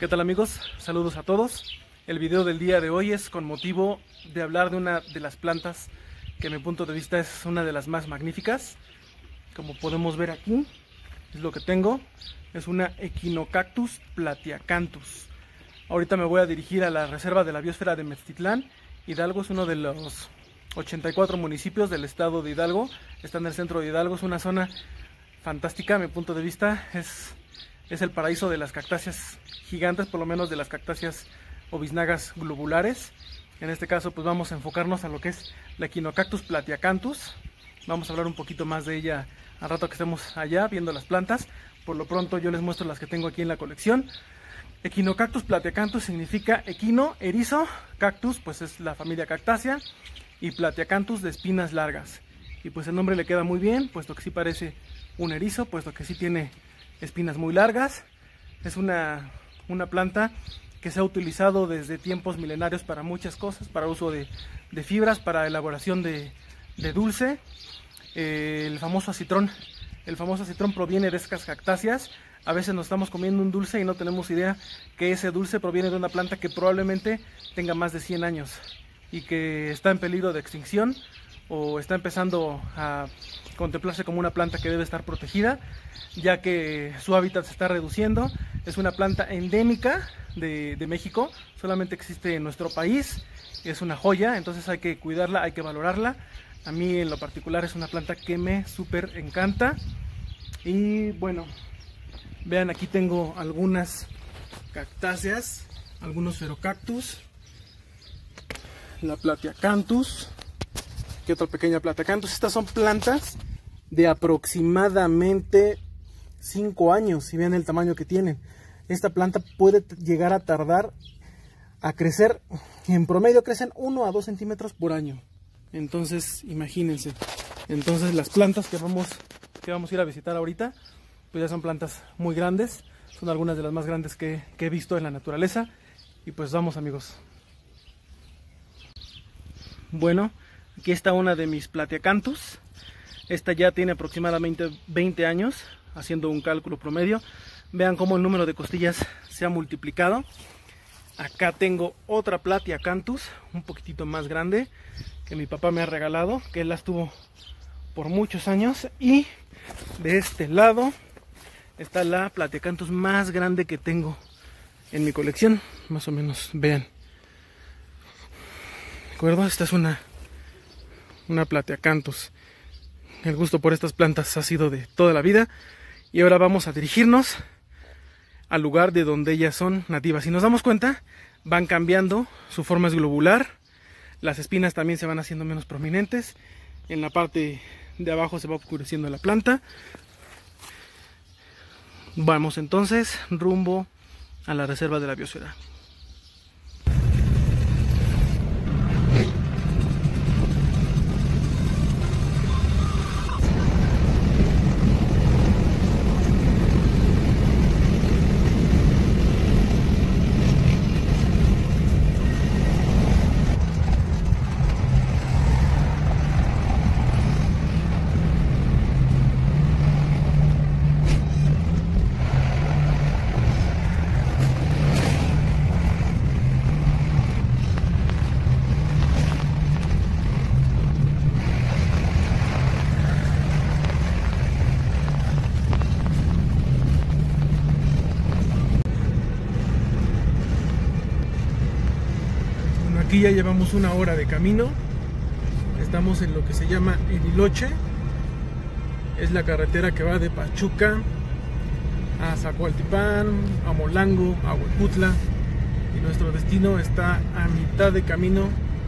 ¿Qué tal, amigos? Saludos a todos. El video del día de hoy es con motivo de hablar de una de las plantas que a mi punto de vista es una de las más magníficas. Como podemos ver aquí, es lo que tengo. Es una Echinocactus plateacanthus. Ahorita me voy a dirigir a la reserva de la biosfera de Meztitlán. Hidalgo es uno de los 84 municipios del estado de Hidalgo. Está en el centro de Hidalgo. Es una zona fantástica a mi punto de vista. Es el paraíso de las cactáceas gigantes, por lo menos de las cactáceas o biznagas globulares. En este caso pues vamos a enfocarnos a lo que es la Echinocactus plateacanthus. Vamos a hablar un poquito más de ella al rato que estemos allá viendo las plantas. Por lo pronto yo les muestro las que tengo aquí en la colección. Echinocactus plateacanthus significa equino, erizo, cactus pues es la familia cactácea, y plateacanthus de espinas largas. Y pues el nombre le queda muy bien, puesto que sí parece un erizo, puesto que sí tiene espinas muy largas. Es una planta que se ha utilizado desde tiempos milenarios para muchas cosas, para uso de fibras, para elaboración de dulce. El famoso acitrón proviene de estas cactáceas. A veces nos estamos comiendo un dulce y no tenemos idea que ese dulce proviene de una planta que probablemente tenga más de 100 años y que está en peligro de extinción o está empezando a contemplarse como una planta que debe estar protegida, ya que su hábitat se está reduciendo. Es una planta endémica de México, solamente existe en nuestro país, es una joya, entonces hay que cuidarla, hay que valorarla. A mí en lo particular es una planta que me súper encanta. Y bueno, vean, aquí tengo algunas cactáceas, algunos ferocactus, la plateacanthus, que otra pequeña plateacanthus. Estas son plantas de aproximadamente 5 años y vean el tamaño que tienen. Esta planta puede llegar a tardar a crecer, en promedio crecen 1 a 2 centímetros por año. Entonces imagínense. Entonces las plantas que vamos a ir a visitar ahorita pues ya son plantas muy grandes, son algunas de las más grandes que he visto en la naturaleza. Y pues vamos, amigos. Bueno, aquí está una de mis plateacanthus. Esta ya tiene aproximadamente 20 años, haciendo un cálculo promedio. Vean cómo el número de costillas se ha multiplicado. Acá tengo otra plateacanthus, un poquitito más grande, que mi papá me ha regalado, que él las tuvo por muchos años. Y de este lado está la plateacanthus más grande que tengo en mi colección, más o menos, vean. ¿De acuerdo? Esta es una plateacanthus. El gusto por estas plantas ha sido de toda la vida. Y ahora vamos a dirigirnos al lugar de donde ellas son nativas. Si nos damos cuenta, van cambiando, su forma es globular. Las espinas también se van haciendo menos prominentes. En la parte de abajo se va oscureciendo la planta. Vamos entonces rumbo a la reserva de la biosfera. Aquí ya llevamos 1 hora de camino. Estamos en lo que se llama Eniloche. Es la carretera que va de Pachuca a Zacualtipán, a Molango, a Huejutla. Y nuestro destino está a mitad de camino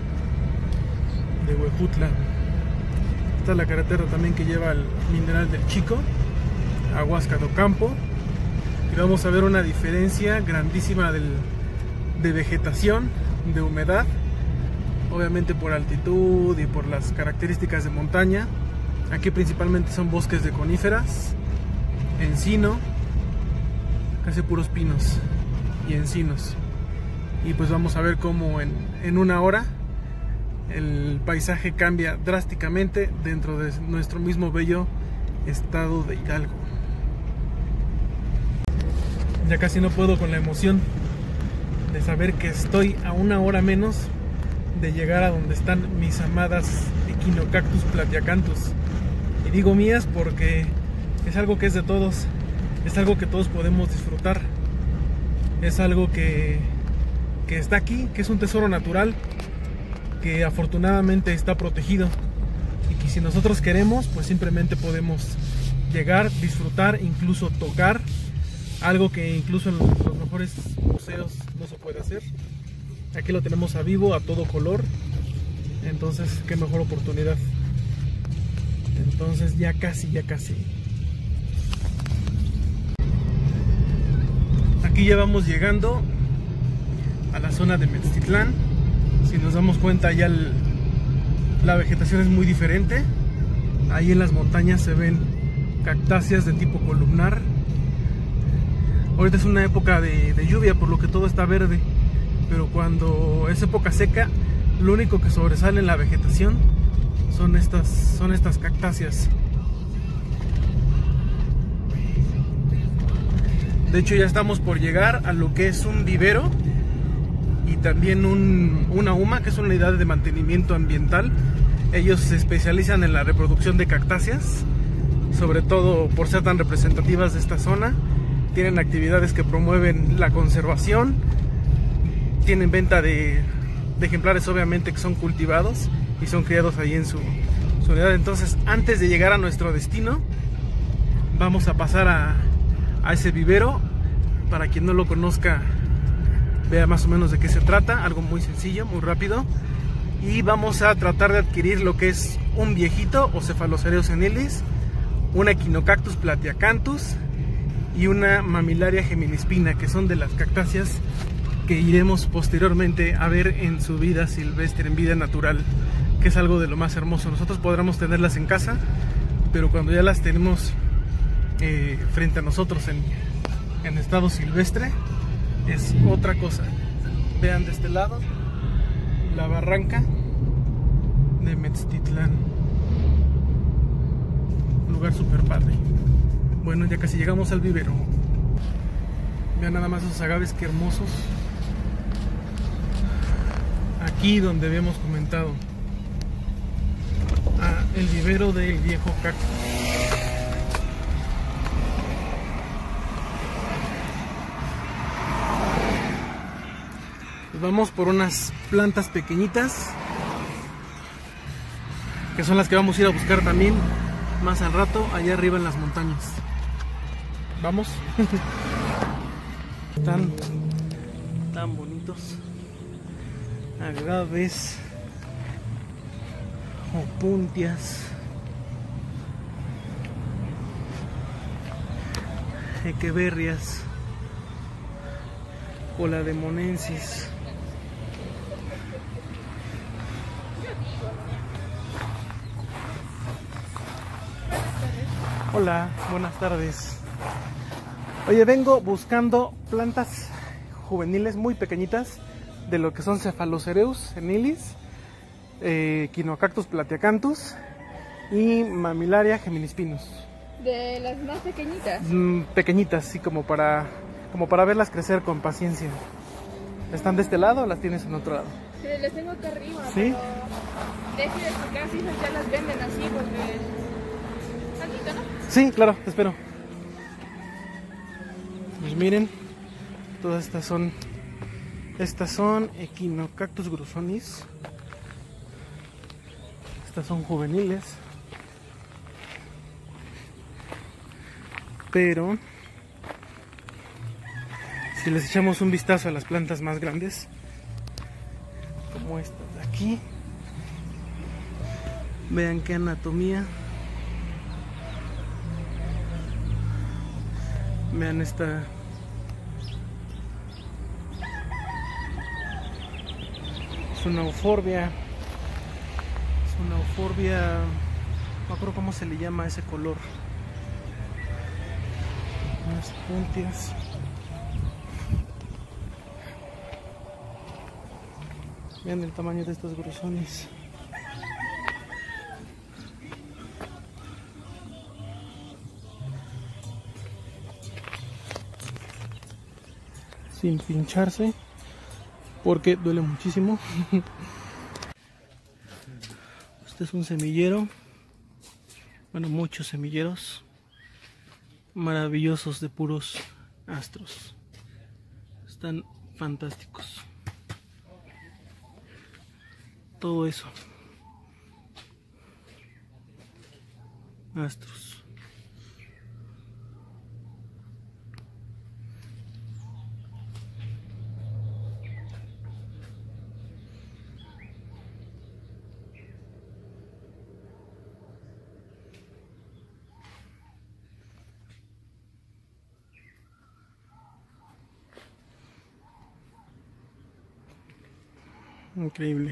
de Huejutla. Esta es la carretera también que lleva al Mineral del Chico, a Huasca de Ocampo. Y vamos a ver una diferencia grandísima de vegetación, de humedad, obviamente por altitud y por las características de montaña. Aquí principalmente son bosques de coníferas, encino, casi puros pinos y encinos. Y pues vamos a ver cómo en 1 hora el paisaje cambia drásticamente dentro de nuestro mismo bello estado de Hidalgo. Ya casi no puedo con la emoción de saber que estoy a una hora menos de llegar a donde están mis amadas Echinocactus platyacanthes. Y digo mías porque es algo que es de todos, es algo que todos podemos disfrutar, es algo que está aquí, que es un tesoro natural, que afortunadamente está protegido y que si nosotros queremos, pues simplemente podemos llegar, disfrutar, incluso tocar, algo que incluso en los mejores museos no se puede hacer. Aquí lo tenemos a vivo, a todo color, entonces qué mejor oportunidad. Entonces ya casi. Aquí ya vamos llegando a la zona de Metztitlán. Si nos damos cuenta, ya la vegetación es muy diferente. Ahí en las montañas se ven cactáceas de tipo columnar. Ahorita es una época de lluvia, por lo que todo está verde, pero cuando es época seca, lo único que sobresale en la vegetación son estas cactáceas. De hecho, ya estamos por llegar a lo que es un vivero y también una UMA, que es una unidad de mantenimiento ambiental. Ellos se especializan en la reproducción de cactáceas, sobre todo por ser tan representativas de esta zona. Tienen actividades que promueven la conservación, tienen venta de ejemplares, obviamente, que son cultivados y son criados ahí en su unidad. Entonces, antes de llegar a nuestro destino, vamos a pasar a ese vivero. Para quien no lo conozca, vea más o menos de qué se trata. Algo muy sencillo, muy rápido. Y vamos a tratar de adquirir lo que es un viejito o Cephalocereus senilis, una Echinocactus platyacanthes y una Mammillaria geminispina, que son de las cactáceas que iremos posteriormente a ver en su vida silvestre, en vida natural, que es algo de lo más hermoso. Nosotros podremos tenerlas en casa, pero cuando ya las tenemos frente a nosotros en estado silvestre, es otra cosa. Vean de este lado la barranca de Metztitlán, un lugar súper padre. Bueno, ya casi llegamos al vivero. Vean nada más esos agaves, que hermosos. Aquí donde habíamos comentado, el vivero del viejo cactus. Vamos por unas plantas pequeñitas, que son las que vamos a ir a buscar también más al rato, allá arriba en las montañas. Vamos. Están tan bonitos. Agaves, opuntias, echeverrias, colademonensis. Hola, buenas tardes. Oye, vengo buscando plantas juveniles muy pequeñitas de lo que son Cephalocereus senilis, Echinocactus platyacanthes y Mammillaria geminispinus. De las más pequeñitas. Pequeñitas, sí, como para verlas crecer con paciencia. ¿Están de este lado o las tienes en otro lado? Sí, las tengo acá arriba. ¿Sí? Pero deje de explicar si esas ya las venden así, porque tantito, ¿no? Sí, claro, te espero. Pues miren, todas estas son Echinocactus grusonis. Estas son juveniles, pero si les echamos un vistazo a las plantas más grandes, como estas de aquí, vean qué anatomía. Vean esta. Es una euphorbia. No me acuerdo cómo se le llama ese color. Unas puntias. Vean el tamaño de estos grusones. Sin pincharse. porque duele muchísimo. Este es un semillero, bueno, muchos semilleros maravillosos de puros astros, están fantásticos. Todo eso, astros. Increíble.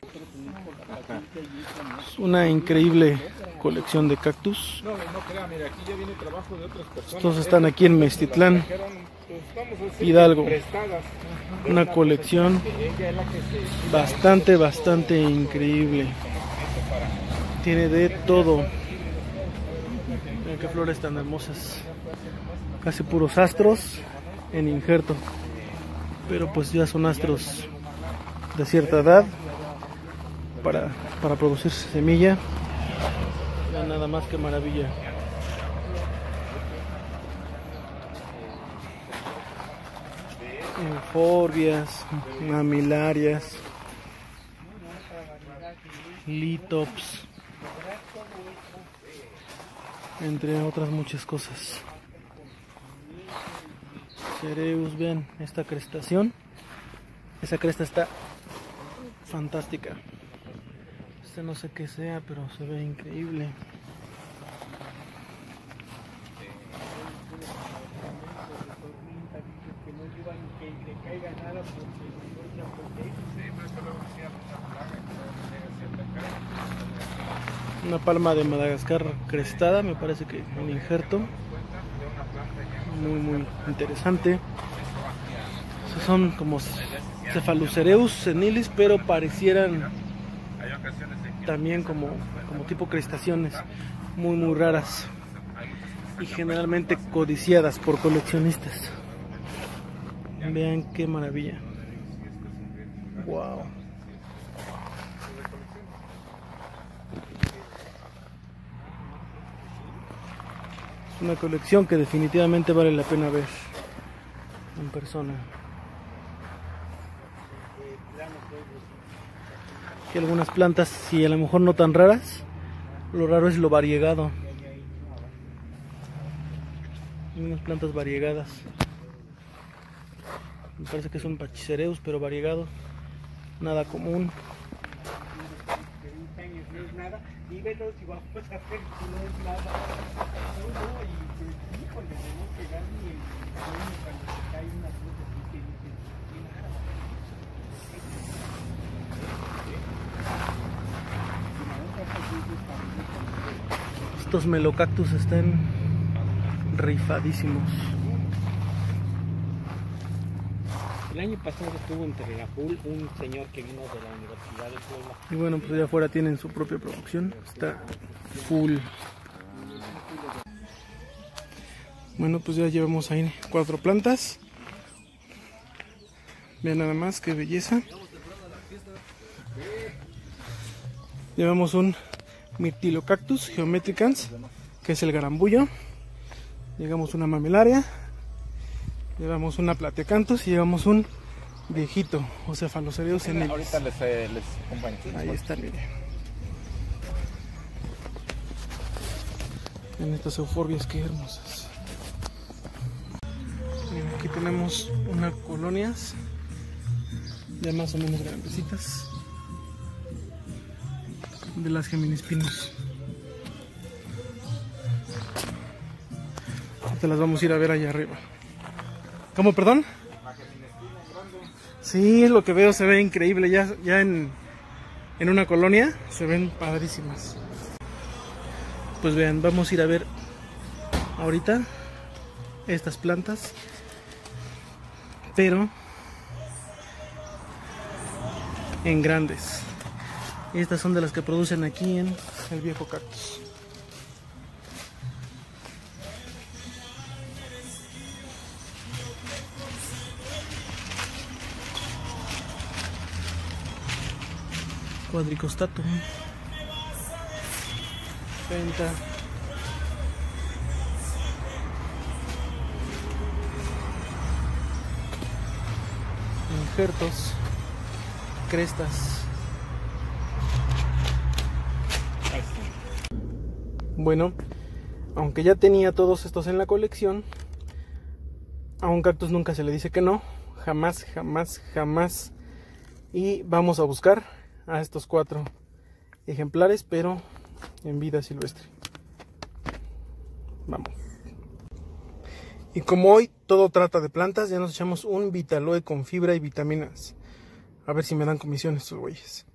Es una increíble colección de cactus. Estos están aquí en Meztitlán, Hidalgo. Una colección bastante increíble. Tiene de todo. Miren qué flores tan hermosas. Casi puros astros en injerto. Pero pues ya son astros de cierta edad para producir semilla. Ya nada más que maravilla. Euforbias, mamilarias, litops, entre otras muchas cosas. Cereus, vean esta crestación. Esa cresta está fantástica. Este no sé qué sea, pero se ve increíble. Una palma de Madagascar crestada, me parece que un injerto. Muy interesante. Estos son como Cephalocereus senilis, pero parecieran también como tipo crestaciones, muy raras y generalmente codiciadas por coleccionistas. Vean qué maravilla. Wow. Es una colección que definitivamente vale la pena ver en persona. Aquí algunas plantas, sí, a lo mejor no tan raras. Lo raro es lo variegado. Hay unas plantas variegadas. Me parece que son Pachycereus, pero variegado. Nada común. Estos melocactus están rifadísimos. El año pasado estuvo en Terrenapul un señor que vino de la Universidad de Puebla. Y bueno, pues allá afuera tienen su propia producción. Está full. Bueno, pues ya llevamos ahí 4 plantas. Vean nada más qué belleza. Llevamos un Myrtilocactus geometricans, que es el garambullo. Llevamos una mamelaria. Llevamos una Plateacanthus y llevamos un viejito, o Cephalocereus senilis. Ahorita les acompaño. Ahí está, miren. Miren estas euforbias, qué hermosas. Miren, aquí tenemos unas colonias ya más o menos grandecitas de las Geminispinus. Ahorita las vamos a ir a ver allá arriba. ¿Cómo, perdón? Sí, es lo que veo, se ve increíble. Ya en una colonia se ven padrísimas. Pues vean, vamos a ir a ver ahorita estas plantas, pero en grandes. Y estas son de las que producen aquí en el viejo cactus. Quadricostatum. Penta. Injertos. Crestas. Ahí está. Bueno, aunque ya tenía todos estos en la colección, a un cactus nunca se le dice que no. Jamás, jamás, jamás. Y vamos a buscar a estos 4 ejemplares, pero en vida silvestre. Vamos. Y como hoy todo trata de plantas, ya nos echamos un Vitaloe con fibra y vitaminas. A ver si me dan comisión estos güeyes.